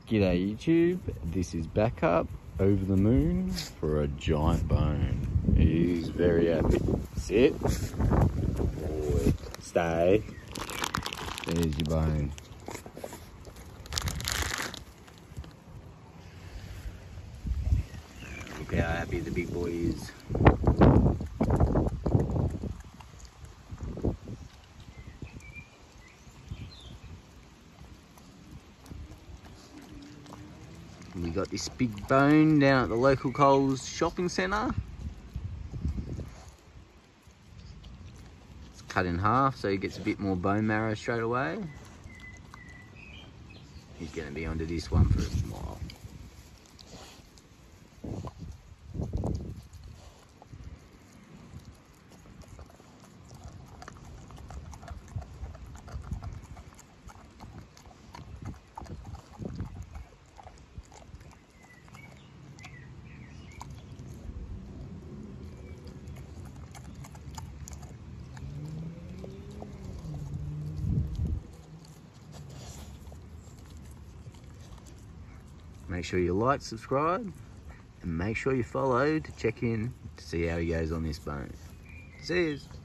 G'day YouTube, this is Backup over the moon for a giant bone. He's very happy. Sit. Boy. Stay. There's your bone. Look how happy the big boy is. We got this big bone down at the local Coles shopping centre. It's cut in half so he gets a bit more bone marrow straight away. He's going to be onto this one for a while. Make sure you like, subscribe, and make sure you follow to check in to see how he goes on this bone. See yous.